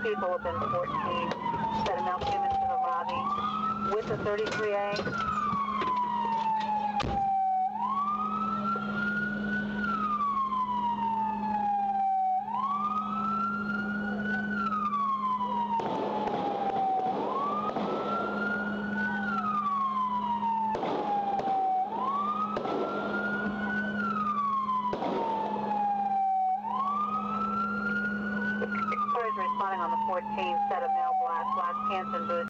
people within 14. Set a male came into the lobby with the 33A. Responding on the 14, set a male black pants and boots.